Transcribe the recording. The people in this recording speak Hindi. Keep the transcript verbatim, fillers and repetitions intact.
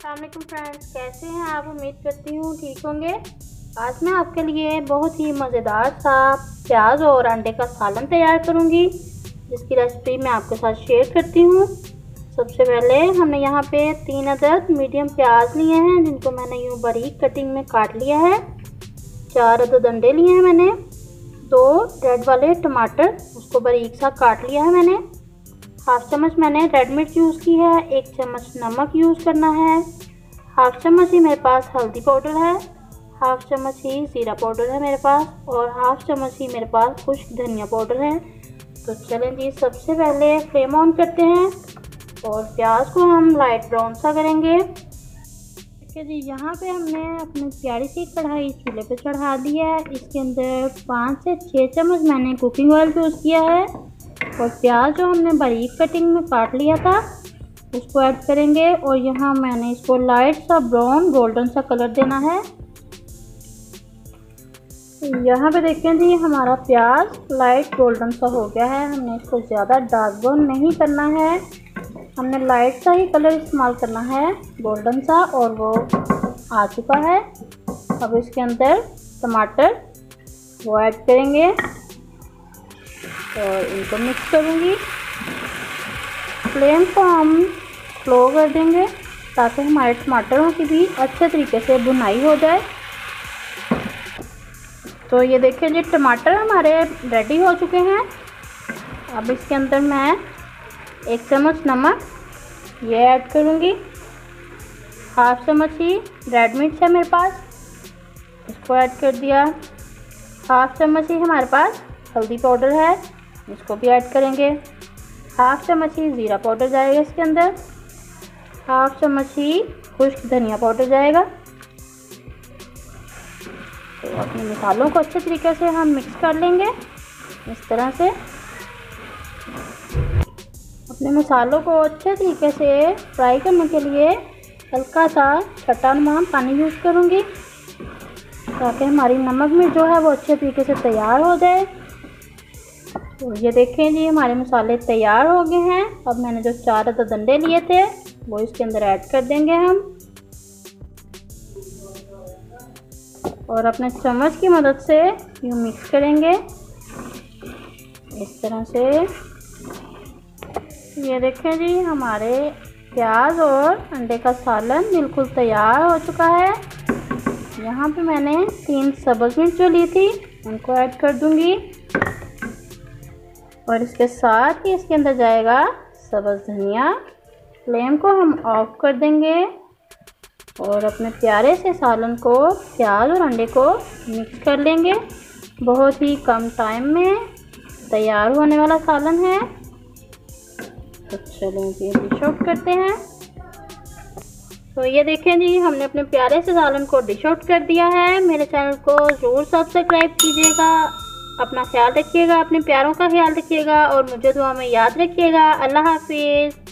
अस्सलामुअलैकुम फ्रेंड्स, कैसे हैं आप। उम्मीद करती हूँ ठीक होंगे। आज मैं आपके लिए बहुत ही मज़ेदार सा प्याज और अंडे का सालन तैयार करूँगी, जिसकी रेसिपी मैं आपके साथ शेयर करती हूँ। सबसे पहले हमने यहाँ पे तीन अदद मीडियम प्याज लिए हैं, जिनको मैंने यूँ बारीक कटिंग में काट लिया है। चार अदद अंडे लिए हैं मैंने। दो रेड वाले टमाटर, उसको बारीक सा काट लिया है मैंने। हाफ चम्मच मैंने रेड मिर्च यूज़ की है। एक चम्मच नमक यूज़ करना है। हाफ चम्मच ही मेरे पास हल्दी पाउडर है। हाफ चम्मच ही ज़ीरा पाउडर है मेरे पास, और हाफ चम्मच ही मेरे पास खुश्क धनिया पाउडर है। तो चलें जी, सबसे पहले फ्लेम ऑन करते हैं और प्याज को हम लाइट ब्राउन सा करेंगे। ठीक है जी, यहाँ पे हमने अपनी प्यारी सी कढ़ाई चूल्हे पे चढ़ा दी है। इसके अंदर पाँच से छः चम्मच मैंने कुकिंग ऑयल यूज़ किया है, और प्याज जो हमने बारीक कटिंग में काट लिया था उसको ऐड करेंगे। और यहाँ मैंने इसको लाइट सा ब्राउन गोल्डन सा कलर देना है। यहाँ पे देखें जी, हमारा प्याज लाइट गोल्डन सा हो गया है। हमने इसको ज़्यादा डार्क ब्राउन नहीं करना है, हमने लाइट सा ही कलर इस्तेमाल करना है, गोल्डन सा, और वो आ चुका है। अब इसके अंदर टमाटर वो ऐड करेंगे और इनको मिक्स करूँगी। फ्लेम को हम स्लो कर देंगे ताकि हमारे टमाटरों की भी अच्छे तरीके से भुनाई हो जाए। तो ये देखिए जी, टमाटर हमारे रेडी हो चुके हैं। अब इसके अंदर मैं एक चम्मच नमक ये ऐड करूँगी। हाफ चम्मच ही रेड मिर्च है मेरे पास, इसको ऐड कर दिया। हाफ चम्मच ही हमारे पास हल्दी पाउडर है, इसको भी ऐड करेंगे। हाफ चम्मच ही ज़ीरा पाउडर जाएगा इसके अंदर। हाफ चम्मच ही खुश्क धनिया पाउडर जाएगा। तो अपने मसालों को अच्छे तरीके से हम मिक्स कर लेंगे इस तरह से। अपने मसालों को अच्छे तरीके से फ्राई करने के लिए हल्का सा खट्टा नमक पानी यूज़ करूँगी, ताकि हमारी नमक मिर्च जो है वो अच्छे तरीके से तैयार हो जाए। तो ये देखें जी, हमारे मसाले तैयार हो गए हैं। अब मैंने जो चार अदद अंडे लिए थे वो इसके अंदर ऐड कर देंगे हम, और अपने चम्मच की मदद से यूँ मिक्स करेंगे इस तरह से। ये देखें जी, हमारे प्याज और अंडे का सालन बिल्कुल तैयार हो चुका है। यहाँ पे मैंने तीन सब्ज़ मिर्च जो ली थी उनको ऐड कर दूँगी, और इसके साथ ही इसके अंदर जाएगा सब्ज़ धनिया। फ्लेम को हम ऑफ कर देंगे और अपने प्यारे से सालन को प्याज और अंडे को मिक्स कर लेंगे। बहुत ही कम टाइम में तैयार होने वाला सालन है। तो चलें जी, डिश आउट करते हैं। तो ये देखें जी, हमने अपने प्यारे से सालन को डिश आउट कर दिया है। मेरे चैनल को ज़रूर सब्सक्राइब कीजिएगा। अपना ख्याल रखिएगा, अपने प्यारों का ख्याल रखिएगा, और मुझे दुआ में याद रखिएगा। अल्लाह हाफिज़।